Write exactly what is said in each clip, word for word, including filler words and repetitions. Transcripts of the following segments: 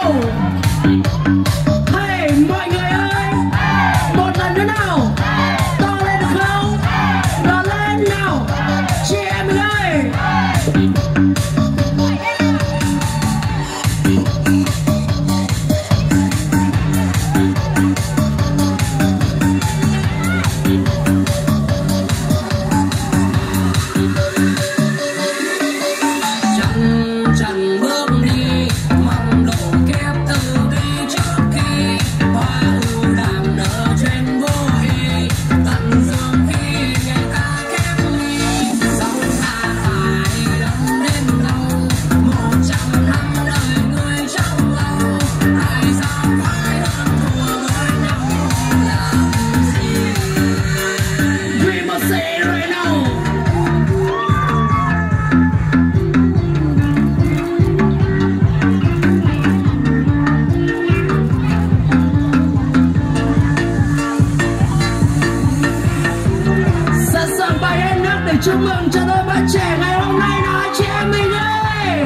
đâu. Hey mọi người ơi, một lần nữa nào, to lên được không? Đón lên nào, chị em mình ơi. Chúc mừng cho đôi bạn trẻ ngày hôm nay nào chị em mình ơi.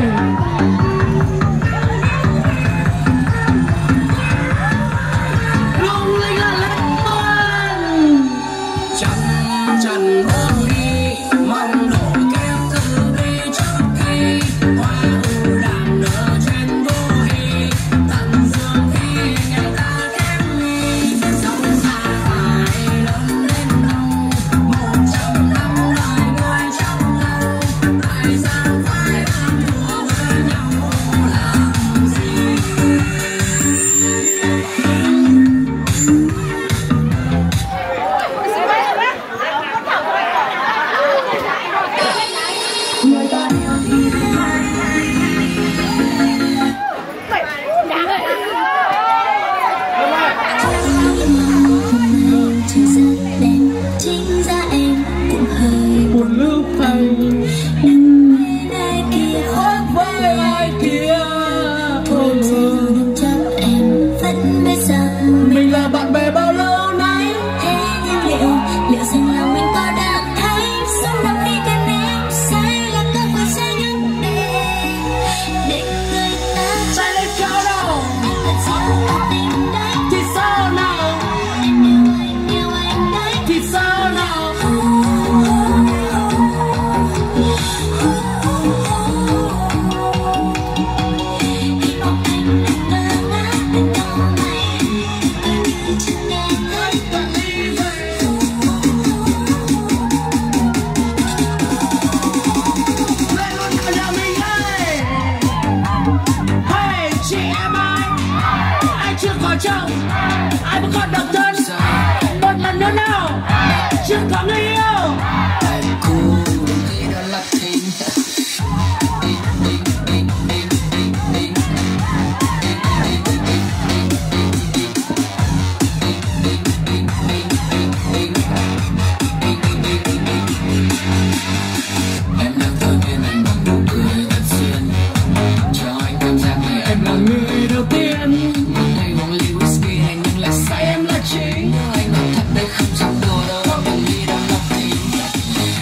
Lung linh là lên tuần. Chân trần hôn đi, mong đổ kép từ đi trước khi hoa u làm nở trên vô hi. Tận dương khi ngày ta khép ly, sống xa phải lớn lên đâu. Một trăm năm đời người trong lâu, tại sao phải làm đùa với nhau làm gì? Người ta yêu thì chính ra em cũng hơi một lúc hay đừng bên ai kia khác với ai kia. thôi giờ đừng chắc em vẫn biết rằng Mình là bạn bè bao lâu nay. thế nhưng liệu liệu rằng lòng mình có đang thấy sống đông đi cần em sai là cơ hội sẽ nhắc đến để người ta Chạy lên cao đâu anh vẫn giữ cả tình đấy thì sao nào, em yêu anh yêu anh đấy thì sao nào. hy vọng anh đừng ngơ ngác đừng có mày ở nơi chân nghe thấy Bạn đi về lên luôn cả nhà mình ơi. Hey chị em ơi, ai chưa có chồng, ai vẫn còn độc thân, một lần nữa nào, chưa có người yêu. Em là người đầu tiên, em là chính.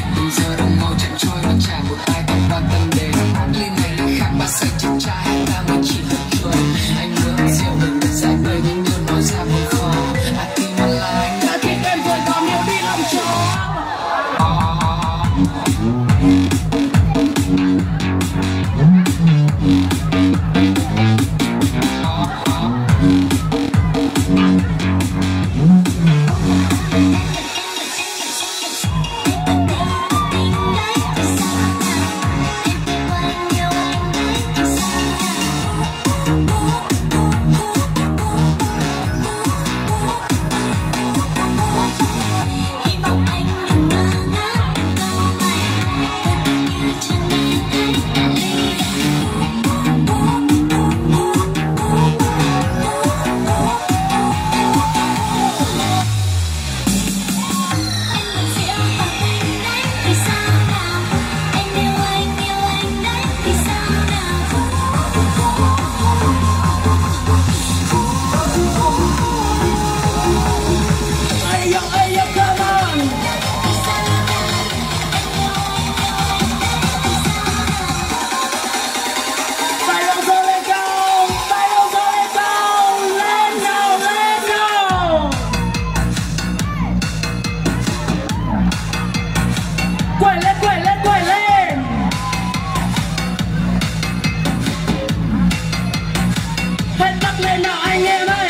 nhấc lên nào anh em ơi.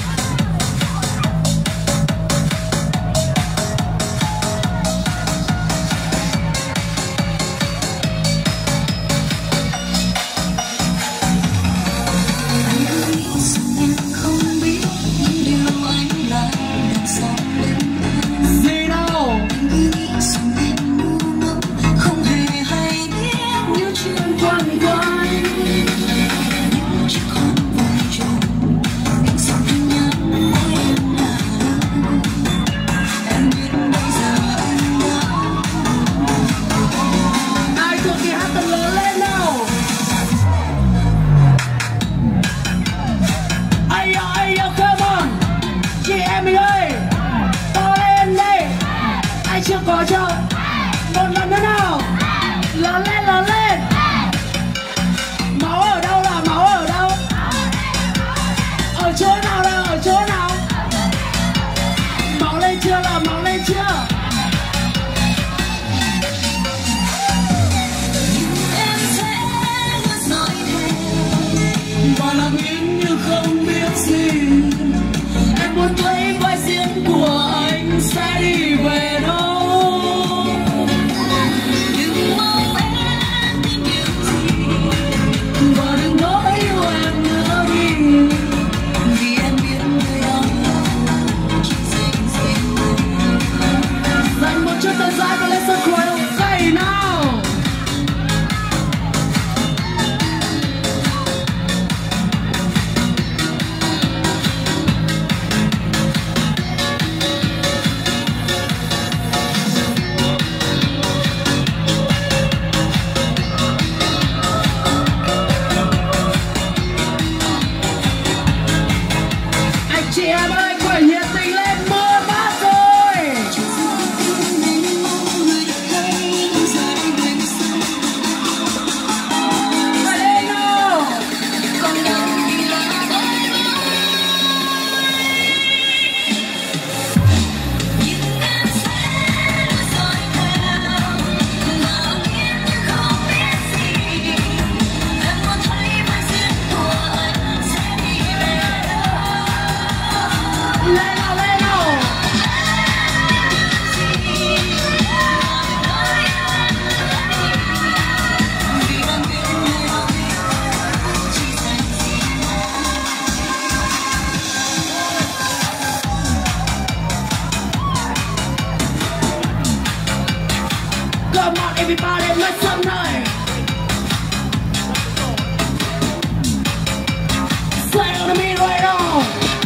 Chưa có chưa? Một lần nữa nào. Lớn lên, lớn lên. Máu ở đâu là máu ở đâu? Ở chỗ nào là ở chỗ nào? Máu lên chưa là máu lên chưa? Em sẽ luôn nói thêm và lặng im như không biết gì. Em muốn thấy vai diễn của anh sẽ đi về đâu. Chị em ơi, quẩy nhiệt tình lên, mưa mát rồi. Quẩy lên nào. Lên nào, lên nào. Come on everybody, make some noise. Play on the beat right now.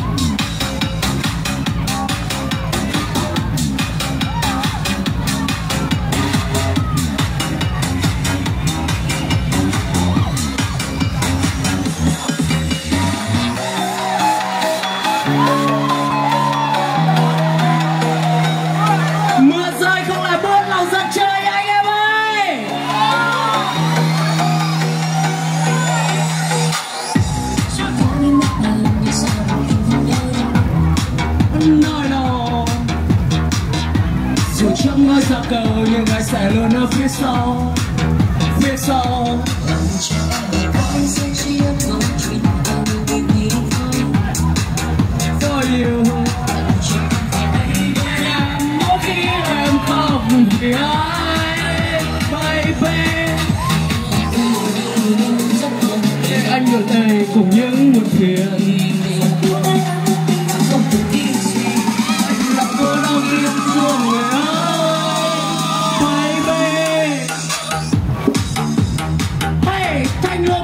Mưa rơi không là bớt lòng dân chơi anh em ơi. Nói đâu dù trong ngôi sao cầu nhưng anh sẽ luôn ở phía sau, phía sau. For you. Mỗi khi em khóc vì ai, baby. Để anh ngược đây cùng những buồn phiền. Không thể nghĩ gì, anh là cô đau yêu thương người ơi, baby. Hey, Thanh Lương.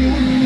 Hãy subscribe cho kênh Ghiền Mì Gõ để không bỏ lỡ